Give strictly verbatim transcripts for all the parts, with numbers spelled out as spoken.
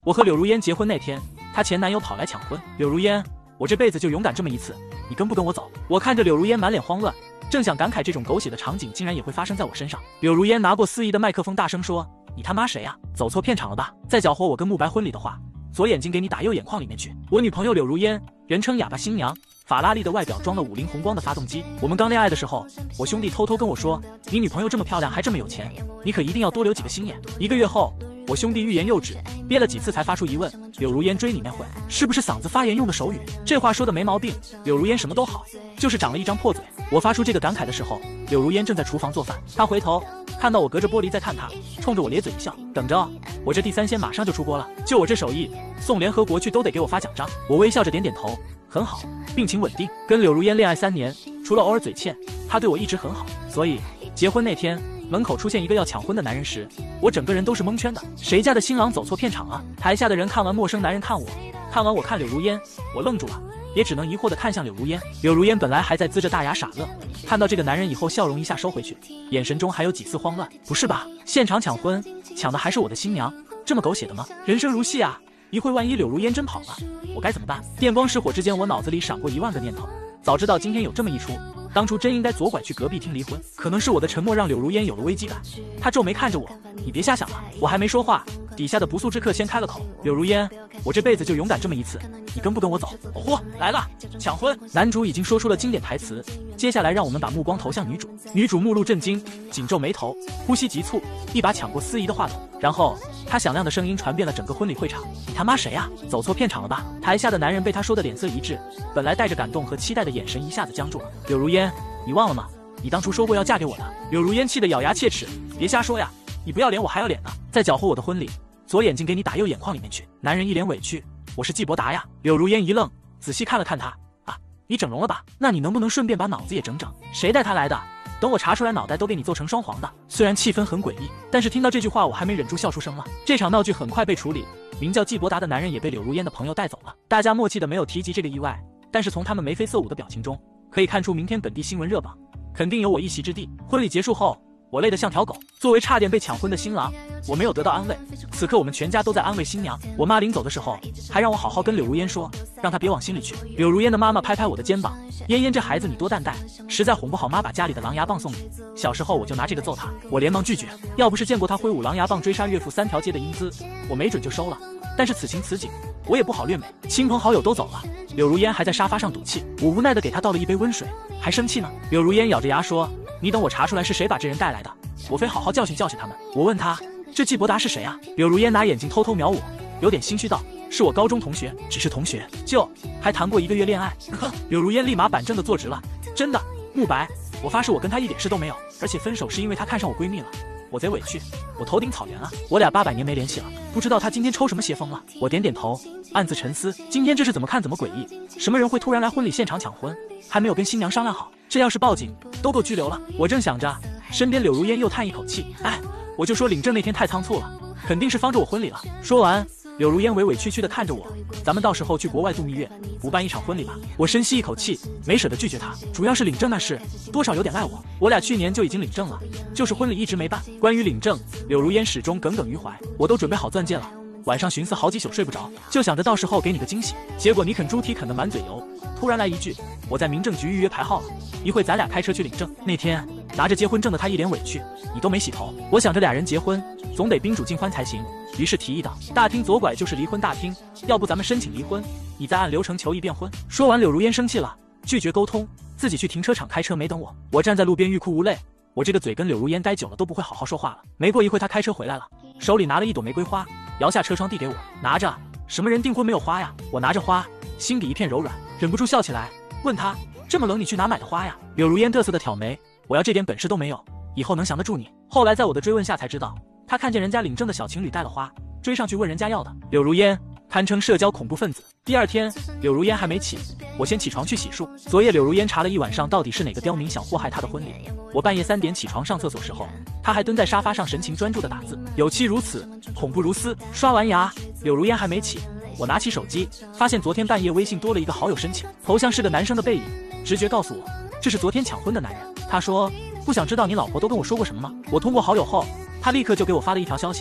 我和柳如烟结婚那天，她前男友跑来抢婚。柳如烟，我这辈子就勇敢这么一次，你跟不跟我走？我看着柳如烟满脸慌乱，正想感慨这种狗血的场景竟然也会发生在我身上。柳如烟拿过司仪的麦克风，大声说：“你他妈谁呀、啊？走错片场了吧？再搅和我跟慕白婚礼的话，左眼睛给你打右眼眶里面去。”我女朋友柳如烟，人称哑巴新娘。法拉利的外表装了五菱宏光的发动机。我们刚恋爱的时候，我兄弟偷偷跟我说，你女朋友这么漂亮还这么有钱，你可一定要多留几个心眼。一个月后，我兄弟欲言又止，憋了几次才发出疑问：柳如烟追你那会是不是嗓子发炎用的手语？这话说的没毛病，柳如烟什么都好，就是长了一张破嘴。我发出这个感慨的时候，柳如烟正在厨房做饭，她回头看到我隔着玻璃在看她，冲着我咧嘴一笑，等着，我这第三鲜马上就出锅了。就我这手艺，送联合国去都得给我发奖章。我微笑着点点头，很好，病情稳定。跟柳如烟恋爱三年，除了偶尔嘴欠，她对我一直很好。所以结婚那天，门口出现一个要抢婚的男人时，我整个人都是蒙圈的。谁家的新郎走错片场啊？台下的人看完陌生男人看我，看完我看柳如烟，我愣住了，也只能疑惑地看向柳如烟。柳如烟本来还在呲着大牙傻乐，看到这个男人以后，笑容一下收回去，眼神中还有几丝慌乱。不是吧？现场抢婚，抢的还是我的新娘？这么狗血的吗？人生如戏啊！一会万一柳如烟真跑了，我该怎么办？电光石火之间，我脑子里闪过一万个念头。早知道今天有这么一出，当初真应该左拐去隔壁厅离婚。可能是我的沉默让柳如烟有了危机感，她皱眉看着我：“你别瞎想了。”我还没说话，底下的不速之客先开了口：“柳如烟，我这辈子就勇敢这么一次，你跟不跟我走？”嚯，来了，抢婚！男主已经说出了经典台词，接下来让我们把目光投向女主。女主目露震惊，紧皱眉头，呼吸急促，一把抢过司仪的话筒，然后她响亮的声音传遍了整个婚礼会场：“你他妈谁呀、啊？走错片场了吧？”台下的男人被她说的脸色一滞，本来带着感动和期待的眼神一下子僵住了。柳如烟，你忘了吗？你当初说过要嫁给我的。柳如烟气得咬牙切齿：“别瞎说呀！你不要脸，我还要脸呢！再搅和我的婚礼，左眼睛给你打右眼眶里面去。”男人一脸委屈：“我是季伯达呀。”柳如烟一愣，仔细看了看他：“啊，你整容了吧？那你能不能顺便把脑子也整整？谁带他来的？等我查出来，脑袋都给你做成双黄的。”虽然气氛很诡异，但是听到这句话，我还没忍住笑出声了。这场闹剧很快被处理，名叫季伯达的男人也被柳如烟的朋友带走了。大家默契的没有提及这个意外，但是从他们眉飞色舞的表情中，可以看出明天本地新闻热榜肯定有我一席之地。婚礼结束后，我累得像条狗。作为差点被抢婚的新郎，我没有得到安慰。此刻我们全家都在安慰新娘。我妈临走的时候还让我好好跟柳如烟说，让她别往心里去。柳如烟的妈妈拍拍我的肩膀：“嫣嫣这孩子你多担待，实在哄不好妈把家里的狼牙棒送你。小时候我就拿这个揍她。”我连忙拒绝，要不是见过她挥舞狼牙棒追杀岳父三条街的英姿，我没准就收了。但是此情此景，我也不好略美。亲朋好友都走了，柳如烟还在沙发上赌气，我无奈地给她倒了一杯温水，还生气呢。柳如烟咬着牙说：“你等我查出来是谁把这人带来的，我非好好教训教训他们。”我问她：“这季伯达是谁啊？”柳如烟拿眼睛偷偷瞄我，有点心虚道：“是我高中同学，只是同学，就还谈过一个月恋爱。”呵，柳如烟立马板正的坐直了：“真的，慕白，我发誓我跟他一点事都没有，而且分手是因为他看上我闺蜜了。我贼委屈，我头顶草原啊，我俩八百年没联系了，不知道他今天抽什么邪风了。”我点点头，暗自沉思，今天这是怎么看怎么诡异，什么人会突然来婚礼现场抢婚，还没有跟新娘商量好，这要是报警，都够拘留了。我正想着，身边柳如烟又叹一口气：“哎，我就说领证那天太仓促了，肯定是方着我婚礼了。”说完，柳如烟委委屈屈地看着我：“咱们到时候去国外度蜜月，补办一场婚礼吧。”我深吸一口气，没舍得拒绝她，主要是领证那事多少有点碍我。我俩去年就已经领证了，就是婚礼一直没办。关于领证，柳如烟始终耿耿于怀。我都准备好钻戒了，晚上寻思好几宿睡不着，就想着到时候给你个惊喜。结果你啃猪蹄啃得满嘴油，突然来一句：“我在民政局预约排号了，一会咱俩开车去领证。”那天拿着结婚证的他一脸委屈：“你都没洗头。”我想着俩人结婚总得宾主尽欢才行，于是提议道：“大厅左拐就是离婚大厅，要不咱们申请离婚，你再按流程求一遍婚。”说完，柳如烟生气了，拒绝沟通，自己去停车场开车没等我。我站在路边欲哭无泪，我这个嘴跟柳如烟待久了都不会好好说话了。没过一会，他开车回来了，手里拿了一朵玫瑰花，摇下车窗递给我：“拿着。”什么人订婚没有花呀？我拿着花，心底一片柔软，忍不住笑起来，问他：“这么冷你去哪买的花呀？”柳如烟嘚瑟的挑眉：“我要这点本事都没有，以后能降得住你？”后来在我的追问下才知道，他看见人家领证的小情侣带了花，追上去问人家要的。柳如烟堪称社交恐怖分子。第二天，柳如烟还没起，我先起床去洗漱。昨夜柳如烟查了一晚上，到底是哪个刁民想祸害她的婚礼。我半夜三点起床上厕所时候，她还蹲在沙发上神情专注的打字。有妻如此，恐怖如斯。刷完牙，柳如烟还没起，我拿起手机，发现昨天半夜微信多了一个好友申请，头像是个男生的背影，直觉告诉我这是昨天抢婚的男人。他说：“不想知道你老婆都跟我说过什么吗？”我通过好友后，他立刻就给我发了一条消息：“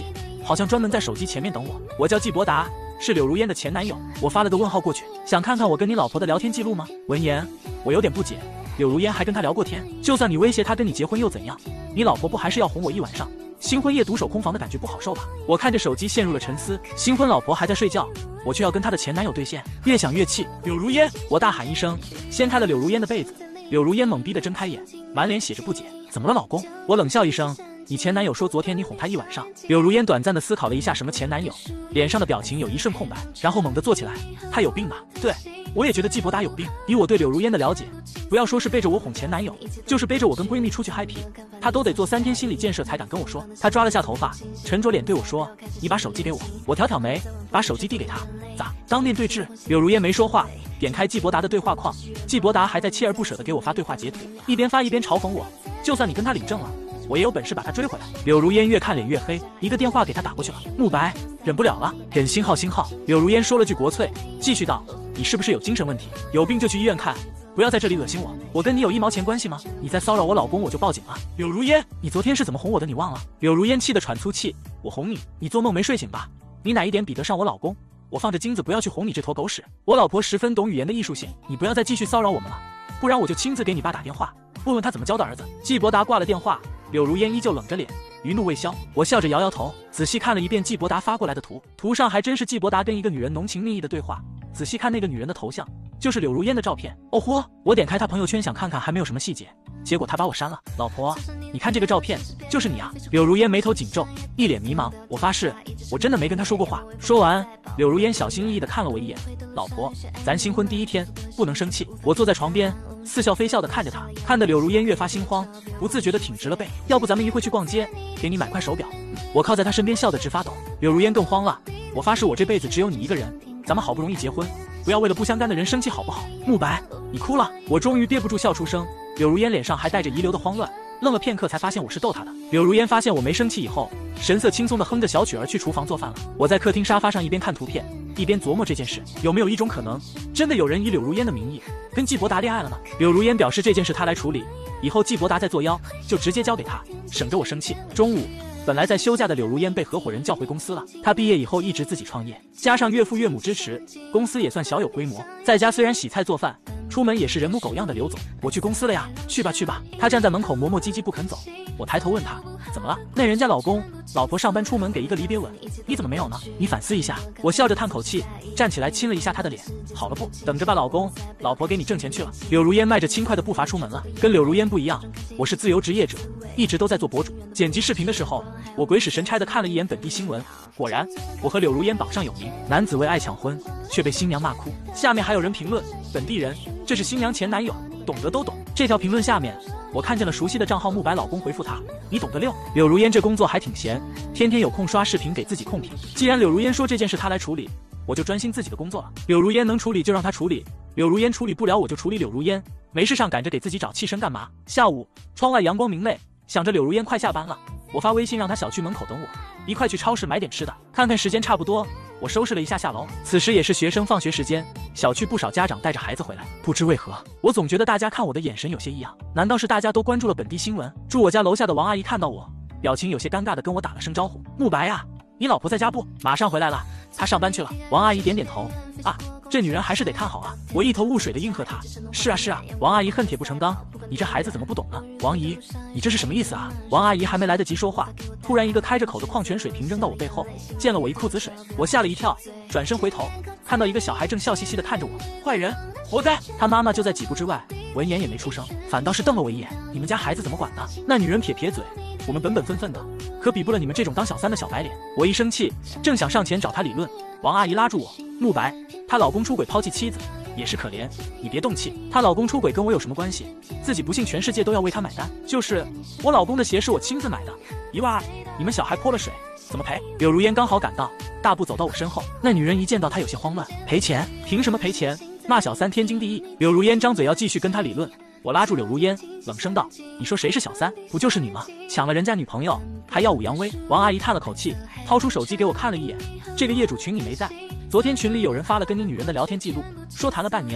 好像专门在手机前面等我。我叫季伯达，是柳如烟的前男友。我发了个问号过去，想看看我跟你老婆的聊天记录吗？闻言，我有点不解，柳如烟还跟他聊过天，就算你威胁他跟你结婚又怎样？你老婆不还是要哄我一晚上？新婚夜独守空房的感觉不好受吧？我看着手机陷入了沉思，新婚老婆还在睡觉，我却要跟她的前男友兑现，越想越气。柳如烟，我大喊一声，掀开了柳如烟的被子。柳如烟懵逼地睁开眼，满脸写着不解。怎么了，老公？我冷笑一声，你前男友说昨天你哄他一晚上。柳如烟短暂地思考了一下什么前男友，脸上的表情有一瞬空白，然后猛地坐起来。他有病吧？对，我也觉得季伯达有病。以我对柳如烟的了解，不要说是背着我哄前男友，就是背着我跟闺蜜出去嗨皮，她都得做三天心理建设才敢跟我说。她抓了下头发，沉着脸对我说：“你把手机给我。”我挑挑眉，把手机递给她。咋？当面对质？柳如烟没说话，点开季伯达的对话框，季伯达还在锲而不舍地给我发对话截图，一边发一边嘲讽我：“就算你跟他领证了，我也有本事把他追回来。”柳如烟越看脸越黑，一个电话给他打过去了。慕白忍不了了，点星号星号。柳如烟说了句国粹，继续道：“你是不是有精神问题？有病就去医院看，不要在这里恶心我。我跟你有一毛钱关系吗？你再骚扰我老公，我就报警了。”柳如烟，你昨天是怎么哄我的？你忘了？柳如烟气得喘粗气。我哄你？你做梦没睡醒吧？你哪一点比得上我老公？我放着金子不要去哄你这坨狗屎。我老婆十分懂语言的艺术性，你不要再继续骚扰我们了，不然我就亲自给你爸打电话，问问他怎么教的儿子。季伯达挂了电话，柳如烟依旧冷着脸，余怒未消。我笑着摇摇头，仔细看了一遍季伯达发过来的图，图上还真是季伯达跟一个女人浓情蜜意的对话。仔细看那个女人的头像，就是柳如烟的照片。哦豁！我点开她朋友圈想看看还没有什么细节，结果她把我删了。老婆，你看这个照片，就是你啊？柳如烟眉头紧皱，一脸迷茫。我发誓，我真的没跟她说过话。说完，柳如烟小心翼翼地看了我一眼。老婆，咱新婚第一天，不能生气。我坐在床边，似笑非笑地看着她，看得柳如烟越发心慌，不自觉地挺直了背。要不咱们一会去逛街，给你买块手表。我靠在她身边笑得直发抖。柳如烟更慌了。我发誓我这辈子只有你一个人，咱们好不容易结婚，不要为了不相干的人生气好不好？慕白，你哭了。我终于憋不住笑出声。柳如烟脸上还带着遗留的慌乱，愣了片刻才发现我是逗她的。柳如烟发现我没生气以后，神色轻松地哼着小曲儿去厨房做饭了。我在客厅沙发上一边看图片，一边琢磨这件事，有没有一种可能，真的有人以柳如烟的名义跟季伯达恋爱了呢？柳如烟表示这件事她来处理，以后季伯达再作妖就直接交给她，省着我生气。中午，本来在休假的柳如烟被合伙人叫回公司了。她毕业以后一直自己创业，加上岳父岳母支持，公司也算小有规模。在家虽然洗菜做饭，出门也是人模狗样的刘总。我去公司了呀。去吧去吧。他站在门口磨磨唧唧不肯走。我抬头问他怎么了？那人家老公老婆上班出门给一个离别吻，你怎么没有呢？你反思一下。我笑着叹口气，站起来亲了一下他的脸。好了不，等着吧老公，老婆给你挣钱去了。柳如烟迈着轻快的步伐出门了。跟柳如烟不一样，我是自由职业者，一直都在做博主。剪辑视频的时候，我鬼使神差的看了一眼本地新闻，果然我和柳如烟榜上有名。男子为爱抢婚，却被新娘骂哭。下面还有人评论，本地人，这是新娘前男友，懂得都懂。这条评论下面，我看见了熟悉的账号慕白老公回复他，你懂得溜。柳如烟这工作还挺闲，天天有空刷视频给自己控评。既然柳如烟说这件事她来处理，我就专心自己的工作了。柳如烟能处理就让她处理，柳如烟处理不了我就处理柳如烟。没事上赶着给自己找气声干嘛？下午窗外阳光明媚，想着柳如烟快下班了，我发微信让她小区门口等我，一块去超市买点吃的。看看时间差不多，我收拾了一下下楼。此时也是学生放学时间，小区不少家长带着孩子回来。不知为何，我总觉得大家看我的眼神有些异样，难道是大家都关注了本地新闻？住我家楼下的王阿姨看到我，表情有些尴尬的跟我打了声招呼，慕白啊，你老婆在家不？马上回来了，她上班去了。王阿姨点点头，啊，这女人还是得看好啊。我一头雾水的应和她，是啊是啊。王阿姨恨铁不成钢，你这孩子怎么不懂呢？王姨，你这是什么意思啊？王阿姨还没来得及说话，突然一个开着口的矿泉水瓶扔到我背后，溅了我一裤子水。我吓了一跳，转身回头，看到一个小孩正笑嘻嘻的看着我，坏人，活该。他妈妈就在几步之外，闻言也没出声，反倒是瞪了我一眼，你们家孩子怎么管的？那女人撇撇嘴，我们本本分分的，可比不了你们这种当小三的小白脸。我一生气，正想上前找她理论，王阿姨拉住我，慕白，她老公出轨抛弃妻子，也是可怜，你别动气，她老公出轨跟我有什么关系？自己不信全世界都要为她买单。就是我老公的鞋是我亲自买的，一万二，你们小孩泼了水，怎么赔？柳如烟刚好赶到，大步走到我身后。那女人一见到她有些慌乱，赔钱？凭什么赔钱？骂小三天经地义。柳如烟张嘴要继续跟她理论，我拉住柳如烟，冷声道：“你说谁是小三？不就是你吗？抢了人家女朋友，还耀武扬威。”王阿姨叹了口气，掏出手机给我看了一眼：“这个业主群你没在，昨天群里有人发了跟你女人的聊天记录，说谈了半年，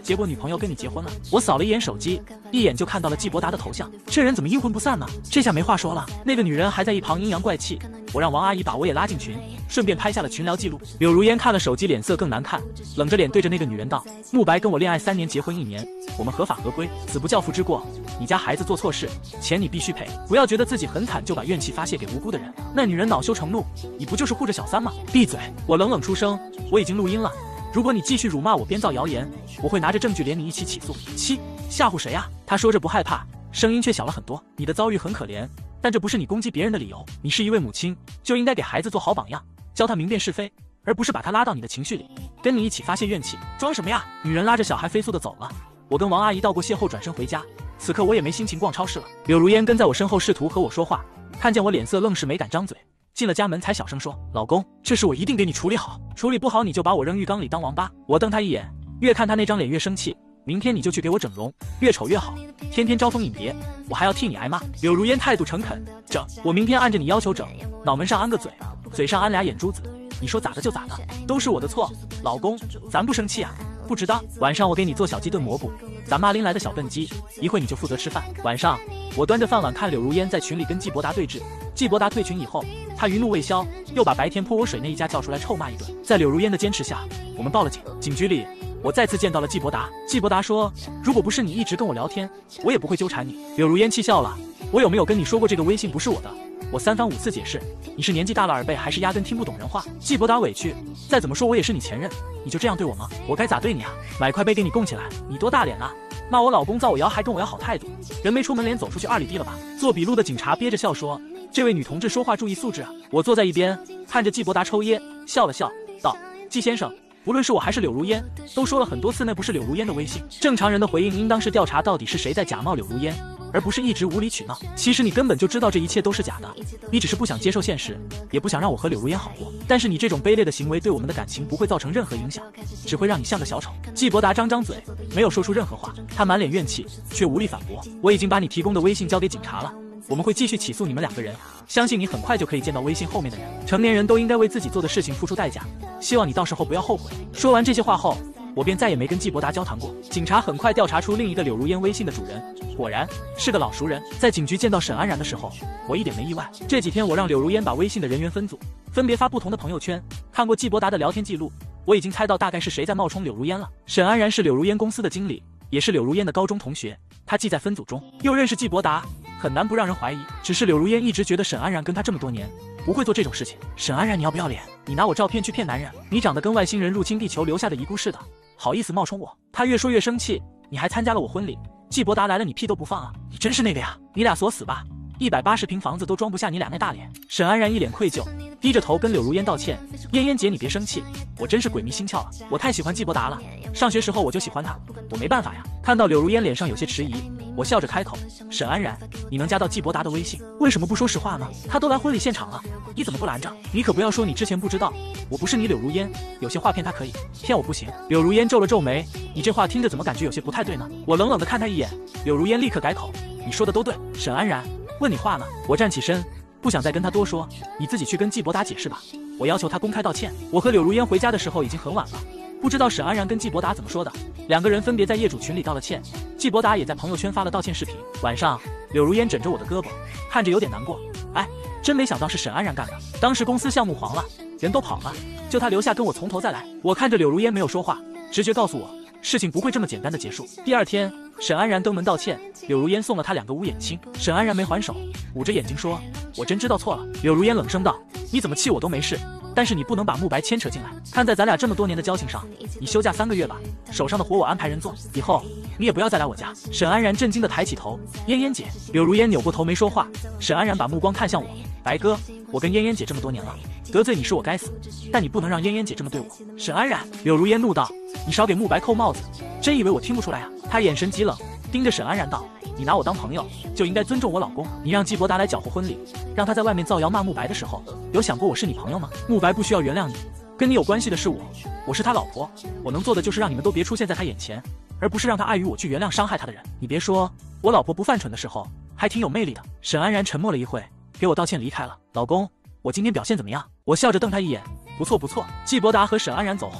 结果女朋友跟你结婚了。我扫了一眼手机，一眼就看到了季伯达的头像，这人怎么阴魂不散呢？这下没话说了。那个女人还在一旁阴阳怪气，我让王阿姨把我也拉进群，顺便拍下了群聊记录。柳如烟看了手机，脸色更难看，冷着脸对着那个女人道：慕白跟我恋爱三年，结婚一年，我们合法合规，子不教父之过。你家孩子做错事，钱你必须赔，不要觉得自己很惨就把怨气发泄给无辜的人。那女人恼羞成怒：你不就是护着小三吗？闭嘴！我冷冷出声：我已经录音了，如果你继续辱骂我，编造谣言，我会拿着证据连你一起起诉。七，吓唬谁啊？他说着不害怕，声音却小了很多。你的遭遇很可怜，但这不是你攻击别人的理由。你是一位母亲，就应该给孩子做好榜样，教他明辨是非，而不是把他拉到你的情绪里，跟你一起发泄怨气。装什么呀？女人拉着小孩飞速的走了。我跟王阿姨道过谢后转身回家，此刻我也没心情逛超市了。柳如烟跟在我身后试图和我说话，看见我脸色愣是没敢张嘴，进了家门才小声说：老公，这事我一定给你处理好，处理不好你就把我扔浴缸里当王八。我瞪他一眼，越看他那张脸越生气，明天你就去给我整容，越丑越好，天天招蜂引蝶，我还要替你挨骂。柳如烟态度诚恳：整，我明天按着你要求整，脑门上安个嘴，嘴上安俩眼珠子，你说咋的就咋的，都是我的错。老公，咱不生气啊？不知道，晚上我给你做小鸡炖蘑菇，咱妈拎来的小笨鸡，一会你就负责吃饭。晚上我端着饭碗看柳如烟在群里跟季伯达对峙，季伯达退群以后，他余怒未消，又把白天泼我水那一家叫出来臭骂一顿。在柳如烟的坚持下，我们报了警。警局里我再次见到了季伯达，季伯达说：如果不是你一直跟我聊天，我也不会纠缠你。柳如烟气笑了：我有没有跟你说过这个微信不是我的？我三番五次解释，你是年纪大了耳背，还是压根听不懂人话？季伯达委屈：再怎么说我也是你前任，你就这样对我吗？我该咋对你啊？买块杯给你供起来，你多大脸啊？骂我老公造我谣还跟我要好态度，人没出门脸走出去二里地了吧？做笔录的警察憋着笑说：这位女同志说话注意素质啊。我坐在一边看着季伯达抽噎，笑了笑道：季先生，无论是我还是柳如烟，都说了很多次那不是柳如烟的微信。正常人的回应应当是调查到底是谁在假冒柳如烟，而不是一直无理取闹。其实你根本就知道这一切都是假的，你只是不想接受现实，也不想让我和柳如烟好过。但是你这种卑劣的行为对我们的感情不会造成任何影响，只会让你像个小丑。季伯达张张嘴，没有说出任何话，他满脸怨气，却无力反驳。我已经把你提供的微信交给警察了，我们会继续起诉你们两个人，相信你很快就可以见到微信后面的人。成年人都应该为自己做的事情付出代价，希望你到时候不要后悔。说完这些话后，我便再也没跟季伯达交谈过。警察很快调查出另一个柳如烟微信的主人，果然是个老熟人。在警局见到沈安然的时候，我一点没意外。这几天我让柳如烟把微信的人员分组，分别发不同的朋友圈。看过季伯达的聊天记录，我已经猜到大概是谁在冒充柳如烟了。沈安然是柳如烟公司的经理，也是柳如烟的高中同学，他既在分组中，又认识季伯达，很难不让人怀疑。只是柳如烟一直觉得沈安然跟他这么多年不会做这种事情。沈安然，你要不要脸？你拿我照片去骗男人，你长得跟外星人入侵地球留下的遗孤似的，好意思冒充我？他越说越生气，你还参加了我婚礼，季伯达来了你屁都不放啊！你真是那个呀？你俩锁死吧，一百八十平房子都装不下你俩那大脸。沈安然一脸愧疚，低着头跟柳如烟道歉：嫣嫣姐你别生气，我真是鬼迷心窍了，我太喜欢季伯达了，上学时候我就喜欢他，我没办法呀。看到柳如烟脸上有些迟疑，我笑着开口：沈安然，你能加到季伯达的微信，为什么不说实话呢？他都来婚礼现场了，你怎么不拦着？你可不要说你之前不知道，我不是你柳如烟，有些话骗他可以，骗我不行。柳如烟皱了皱眉：你这话听着怎么感觉有些不太对呢？我冷冷地看他一眼，柳如烟立刻改口：你说的都对。沈安然，问你话呢？我站起身，不想再跟他多说，你自己去跟季伯达解释吧，我要求他公开道歉。我和柳如烟回家的时候已经很晚了，不知道沈安然跟季伯达怎么说的，两个人分别在业主群里道了歉，季伯达也在朋友圈发了道歉视频。晚上，柳如烟枕着我的胳膊，看着有点难过。哎，真没想到是沈安然干的，当时公司项目黄了，人都跑了，就他留下跟我从头再来。我看着柳如烟没有说话，直觉告诉我，事情不会这么简单的结束。第二天，沈安然登门道歉，柳如烟送了他两个乌眼青。沈安然没还手，捂着眼睛说：我真知道错了。柳如烟冷声道：你怎么气我都没事，但是你不能把慕白牵扯进来。看在咱俩这么多年的交情上，你休假三个月吧，手上的活我安排人做，以后你也不要再来我家。沈安然震惊地抬起头：嫣嫣姐。柳如烟扭过头没说话。沈安然把目光看向我：白哥，我跟嫣嫣姐这么多年了，得罪你是我该死，但你不能让嫣嫣姐这么对我。沈安然。柳如烟怒道：你少给慕白扣帽子，真以为我听不出来啊？他眼神极冷，盯着沈安然道：你拿我当朋友，就应该尊重我老公。你让季伯达来搅和婚礼，让他在外面造谣骂慕白的时候，有想过我是你朋友吗？慕白不需要原谅你，跟你有关系的是我，我是他老婆，我能做的就是让你们都别出现在他眼前，而不是让他碍于我去原谅伤害他的人。你别说，我老婆不犯蠢的时候还挺有魅力的。沈安然沉默了一会，给我道歉离开了。老公，我今天表现怎么样？我笑着瞪他一眼：不错不错。季伯达和沈安然走后，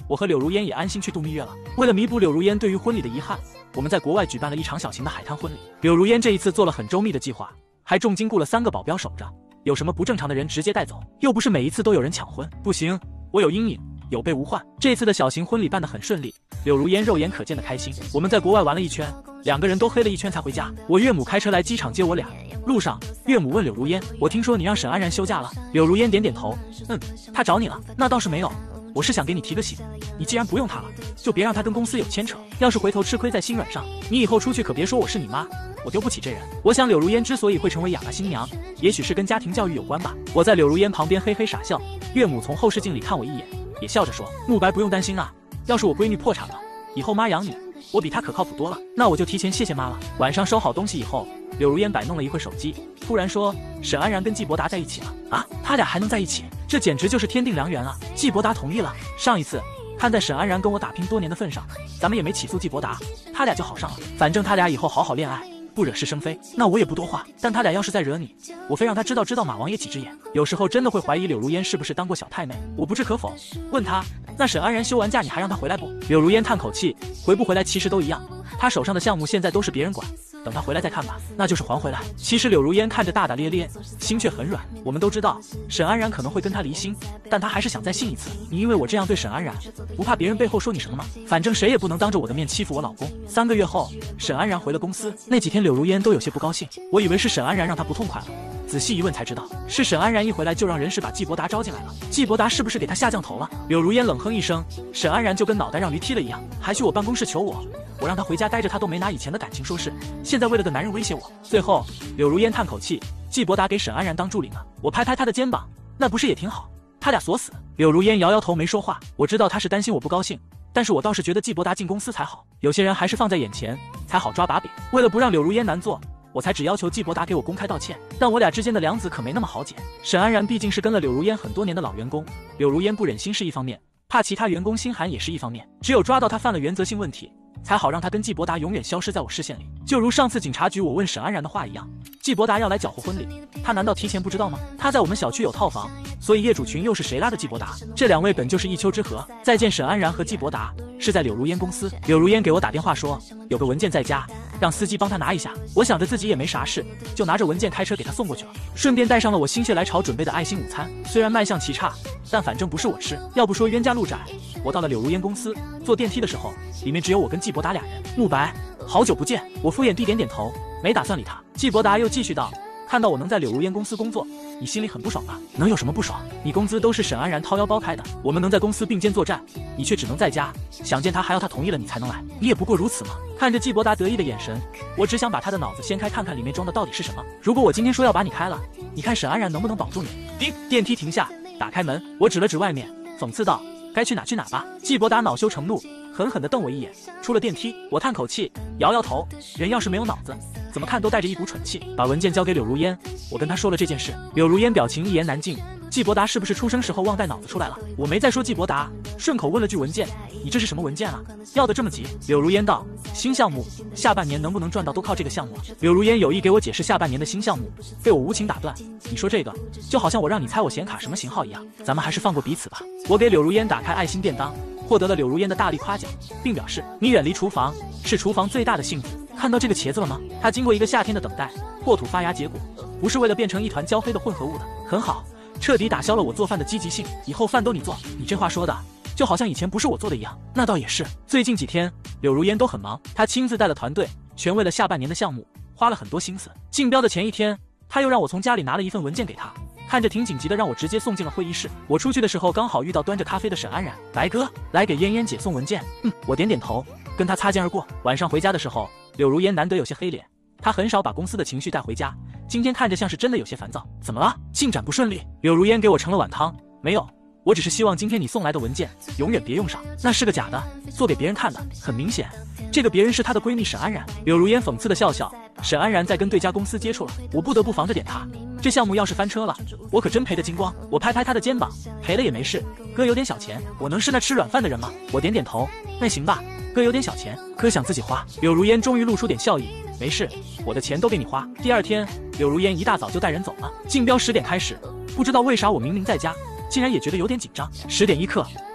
我和柳如烟也安心去度蜜月了。为了弥补柳如烟对于婚礼的遗憾，我们在国外举办了一场小型的海滩婚礼。柳如烟这一次做了很周密的计划，还重金雇了三个保镖守着，有什么不正常的人直接带走，又不是每一次都有人抢婚。不行，我有阴影，有备无患。这次的小型婚礼办得很顺利，柳如烟肉眼可见的开心。我们在国外玩了一圈，两个人都黑了一圈才回家。我岳母开车来机场接我俩，路上岳母问柳如烟：“我听说你让沈安然休假了？”柳如烟点点头，嗯，他找你了？那倒是没有，我是想给你提个醒，你既然不用他了，就别让他跟公司有牵扯。要是回头吃亏在心软上，你以后出去可别说我是你妈，我丢不起这人。我想柳如烟之所以会成为哑巴新娘，也许是跟家庭教育有关吧。我在柳如烟旁边嘿嘿傻笑，岳母从后视镜里看我一眼，也笑着说：“慕白不用担心啊，要是我闺女破产了，以后妈养你，我比她可靠谱多了。那我就提前谢谢妈了。”晚上收好东西以后，柳如烟摆弄了一会手机，突然说：“沈安然跟季伯达在一起了啊？他俩还能在一起？这简直就是天定良缘啊！”季伯达同意了。上一次看在沈安然跟我打拼多年的份上，咱们也没起诉季伯达，他俩就好上了。反正他俩以后好好恋爱，不惹是生非，那我也不多话。但他俩要是再惹你，我非让他知道知道马王爷几只眼。有时候真的会怀疑柳如烟是不是当过小太妹，我不置可否。问他：“那沈安然休完假你还让他回来不？”柳如烟叹口气：“回不回来其实都一样，他手上的项目现在都是别人管，等他回来再看吧。”那就是还回来。其实柳如烟看着大大咧咧，心却很软。我们都知道沈安然可能会跟他离心，但他还是想再信一次。你因为我这样对沈安然，不怕别人背后说你什么吗？反正谁也不能当着我的面欺负我老公。三个月后，沈安然回了公司。那几天柳如烟都有些不高兴，我以为是沈安然让她不痛快了，仔细一问才知道，是沈安然一回来就让人事把季伯达招进来了。季伯达是不是给他下降头了？柳如烟冷哼一声，沈安然就跟脑袋让驴踢了一样，还去我办公室求我，我让他回家待着，他都没拿以前的感情说事，现在为了个男人威胁我。最后柳如烟叹口气，季伯达给沈安然当助理呢。我拍拍他的肩膀，那不是也挺好？他俩锁死。柳如烟摇摇头没说话。我知道他是担心我不高兴，但是我倒是觉得季伯达进公司才好，有些人还是放在眼前才好抓把柄。为了不让柳如烟难做，我才只要求季伯达给我公开道歉，但我俩之间的梁子可没那么好解。沈安然毕竟是跟了柳如烟很多年的老员工，柳如烟不忍心是一方面，怕其他员工心寒也是一方面，只有抓到他犯了原则性问题，才好让他跟季伯达永远消失在我视线里。就如上次警察局我问沈安然的话一样，季伯达要来搅和婚礼，他难道提前不知道吗？他在我们小区有套房，所以业主群又是谁拉的季伯达？这两位本就是一丘之貉。再见沈安然和季伯达是在柳如烟公司，柳如烟给我打电话说有个文件在家，让司机帮他拿一下。我想着自己也没啥事，就拿着文件开车给他送过去了，顺便带上了我心血来潮准备的爱心午餐。虽然卖相奇差，但反正不是我吃。要不说冤家路窄，我到了柳如烟公司，坐电梯的时候，里面只有我跟季伯达俩人。慕白，好久不见。我敷衍地点点头，没打算理他。季伯达又继续道：“看到我能在柳如烟公司工作，你心里很不爽吧？能有什么不爽？你工资都是沈安然掏腰包开的，我们能在公司并肩作战，你却只能在家，想见他还要他同意了你才能来，你也不过如此嘛。”看着季伯达得意的眼神，我只想把他的脑子掀开看看里面装的到底是什么。如果我今天说要把你开了，你看沈安然能不能保住你？叮，电梯停下，打开门，我指了指外面，讽刺道：“该去哪去哪吧。”季伯达恼羞成怒，狠狠地瞪我一眼。出了电梯，我叹口气，摇摇头，人要是没有脑子，怎么看都带着一股蠢气。把文件交给柳如烟，我跟她说了这件事。柳如烟表情一言难尽，季伯达是不是出生时候忘带脑子出来了？我没再说季伯达，顺口问了句文件，你这是什么文件啊？要的这么急？柳如烟道：“新项目，下半年能不能赚到都靠这个项目了。”柳如烟有意给我解释下半年的新项目，被我无情打断。你说这个，就好像我让你猜我显卡什么型号一样，咱们还是放过彼此吧。我给柳如烟打开爱心便当，获得了柳如烟的大力夸奖，并表示你远离厨房是厨房最大的幸福。看到这个茄子了吗？它经过一个夏天的等待，破土发芽结果，不是为了变成一团焦黑的混合物的，很好，彻底打消了我做饭的积极性。以后饭都你做。你这话说的，就好像以前不是我做的一样。那倒也是，最近几天柳如烟都很忙，她亲自带了团队，全为了下半年的项目花了很多心思。竞标的前一天，她又让我从家里拿了一份文件给她，看着挺紧急的，让我直接送进了会议室。我出去的时候刚好遇到端着咖啡的沈安然。白哥，来给嫣嫣姐送文件。嗯，我点点头，跟她擦肩而过。晚上回家的时候，柳如烟难得有些黑脸，她很少把公司的情绪带回家，今天看着像是真的有些烦躁。怎么了？进展不顺利？柳如烟给我盛了碗汤。没有，我只是希望今天你送来的文件永远别用上，那是个假的，做给别人看的。很明显，这个别人是她的闺蜜沈安然。柳如烟讽刺的笑笑，沈安然在跟对家公司接触了，我不得不防着点她。这项目要是翻车了，我可真赔得精光。我拍拍她的肩膀，赔了也没事，哥有点小钱，我能是那吃软饭的人吗？我点点头，那行吧，哥有点小钱，哥想自己花。柳如烟终于露出点笑意，没事，我的钱都给你花。第二天，柳如烟一大早就带人走了。竞标十点开始，不知道为啥我明明在家，竟然也觉得有点紧张。十点一刻，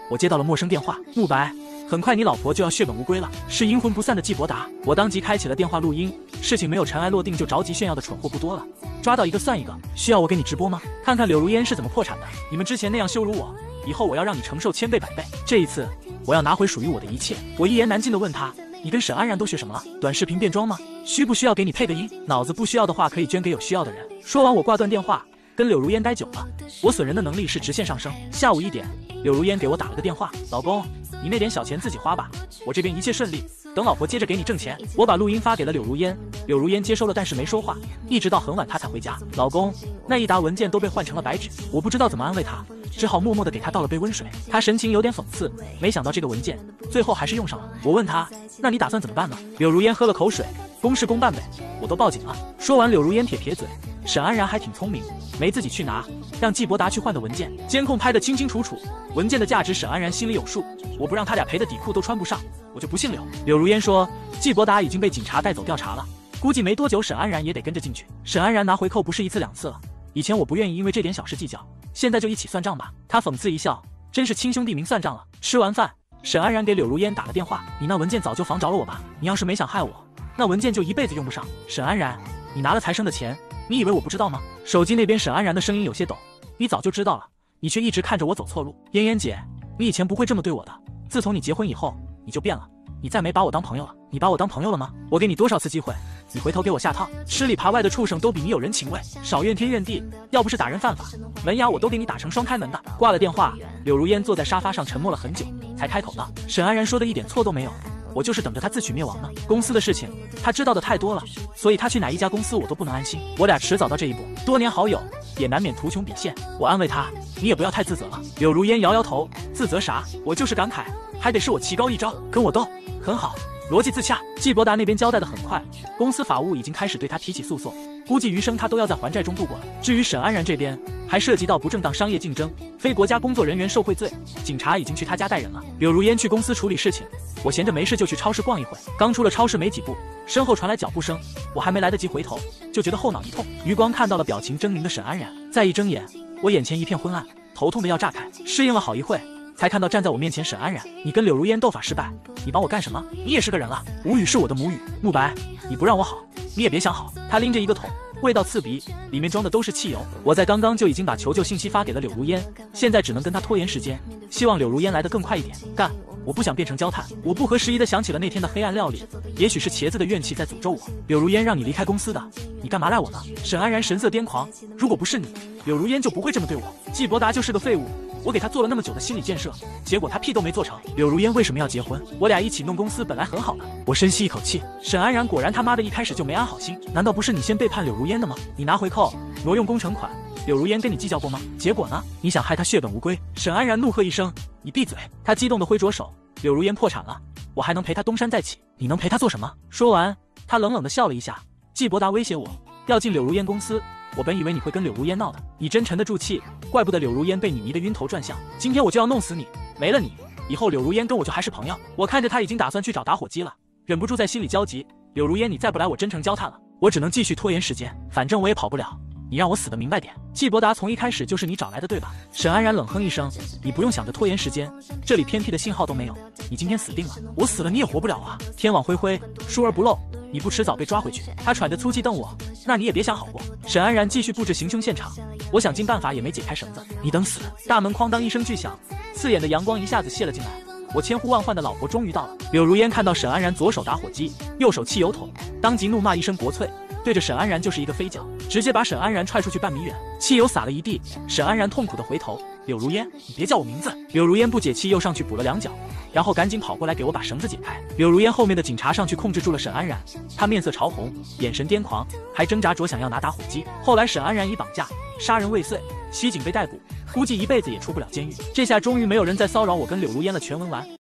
我接到了陌生电话，慕白，很快你老婆就要血本无归了，是阴魂不散的季伯达。我当即开启了电话录音，事情没有尘埃落定就着急炫耀的蠢货不多了，抓到一个算一个。需要我给你直播吗？看看柳如烟是怎么破产的。你们之前那样羞辱我，以后我要让你承受千倍百倍。这一次我要拿回属于我的一切。我一言难尽的问他，你跟沈安然都学什么了？短视频变装吗？需不需要给你配个音？脑子不需要的话可以捐给有需要的人。说完我挂断电话。跟柳如烟待久了，我损人的能力是直线上升。下午一点，柳如烟给我打了个电话，老公，你那点小钱自己花吧，我这边一切顺利，等老婆接着给你挣钱。我把录音发给了柳如烟，柳如烟接收了，但是没说话，一直到很晚她才回家。老公，那一沓文件都被换成了白纸，我不知道怎么安慰她，只好默默地给她倒了杯温水。她神情有点讽刺，没想到这个文件最后还是用上了。我问她，那你打算怎么办呢？柳如烟喝了口水，公事公办呗，我都报警了。说完，柳如烟撇撇嘴，沈安然还挺聪明，没自己去拿，让季伯达去换的文件，监控拍得清清楚楚，文件的价值沈安然心里有数，我不让他俩赔的底裤都穿不上，我就不姓柳。柳如烟说，季伯达已经被警察带走调查了，估计没多久沈安然也得跟着进去。沈安然拿回扣不是一次两次了，以前我不愿意因为这点小事计较，现在就一起算账吧。他讽刺一笑，真是亲兄弟明算账了。吃完饭，沈安然给柳如烟打了电话，你那文件早就防着了我吧，你要是没想害我，那文件就一辈子用不上。沈安然，你拿了财生的钱，你以为我不知道吗？手机那边沈安然的声音有些抖，你早就知道了，你却一直看着我走错路。嫣嫣姐，你以前不会这么对我的，自从你结婚以后你就变了，你再没把我当朋友了。你把我当朋友了吗？我给你多少次机会，你回头给我下套。吃里扒外的畜生都比你有人情味，少怨天怨地，要不是打人犯法，门牙我都给你打成双开门的。挂了电话，柳如烟坐在沙发上沉默了很久，才开口道，沈安然说的一点错都没有，我就是等着他自取灭亡呢。公司的事情他知道的太多了，所以他去哪一家公司我都不能安心。我俩迟早到这一步，多年好友也难免图穷匕见。我安慰他，你也不要太自责了。柳如烟摇摇头，自责啥？我就是感慨，还得是我棋高一招，跟我斗，很好，逻辑自洽。季伯达那边交代的很快，公司法务已经开始对他提起诉讼，估计余生他都要在还债中度过了。至于沈安然这边，还涉及到不正当商业竞争、非国家工作人员受贿罪，警察已经去他家带人了。柳如烟去公司处理事情，我闲着没事就去超市逛一会。刚出了超市没几步，身后传来脚步声，我还没来得及回头，就觉得后脑一痛。余光看到了表情狰狞的沈安然，再一睁眼，我眼前一片昏暗，头痛的要炸开。适应了好一会，才看到站在我面前沈安然。你跟柳如烟斗法失败，你帮我干什么？你也是个人了。吴语是我的母语，慕白，你不让我好，你也别想好。他拎着一个桶，味道刺鼻，里面装的都是汽油。我在刚刚就已经把求救信息发给了柳如烟，现在只能跟他拖延时间，希望柳如烟来得更快一点。干！我不想变成焦炭。我不合时宜的想起了那天的黑暗料理，也许是茄子的怨气在诅咒我。柳如烟让你离开公司的，你干嘛赖我呢？沈安然神色癫狂，如果不是你，柳如烟就不会这么对我。季伯达就是个废物，我给他做了那么久的心理建设，结果他屁都没做成。柳如烟为什么要结婚？我俩一起弄公司本来很好的。我深吸一口气，沈安然果然他妈的一开始就没安好心，难道不是你先背叛柳如烟的吗？你拿回扣，挪用工程款，柳如烟跟你计较过吗？结果呢？你想害他血本无归。沈安然怒喝一声，你闭嘴！他激动的挥着手，柳如烟破产了，我还能陪他东山再起，你能陪他做什么？说完，他冷冷的笑了一下。季伯达威胁我要进柳如烟公司，我本以为你会跟柳如烟闹的，你真沉得住气，怪不得柳如烟被你迷得晕头转向。今天我就要弄死你，没了你，以后柳如烟跟我就还是朋友。我看着他已经打算去找打火机了，忍不住在心里焦急。柳如烟，你再不来，我真成焦炭了。我只能继续拖延时间，反正我也跑不了。你让我死得明白点。季伯达从一开始就是你找来的，对吧？沈安然冷哼一声，你不用想着拖延时间，这里偏僻的信号都没有，你今天死定了。我死了你也活不了啊！天网恢恢，疏而不漏，你不迟早被抓回去。他喘着粗气瞪我，那你也别想好过。沈安然继续布置行凶现场，我想尽办法也没解开绳子。你等死！大门哐当一声巨响，刺眼的阳光一下子泄了进来。我千呼万唤的老婆终于到了。柳如烟看到沈安然左手打火机，右手汽油桶，当即怒骂一声国粹，对着沈安然就是一个飞脚，直接把沈安然踹出去半米远，汽油洒了一地。沈安然痛苦的回头，柳如烟，你别叫我名字。柳如烟不解气，又上去补了两脚，然后赶紧跑过来给我把绳子解开。柳如烟后面的警察上去控制住了沈安然，他面色潮红，眼神癫狂，还挣扎着想要拿打火机。后来沈安然已绑架，杀人未遂，袭警被逮捕，估计一辈子也出不了监狱。这下终于没有人再骚扰我跟柳如烟了。全文完。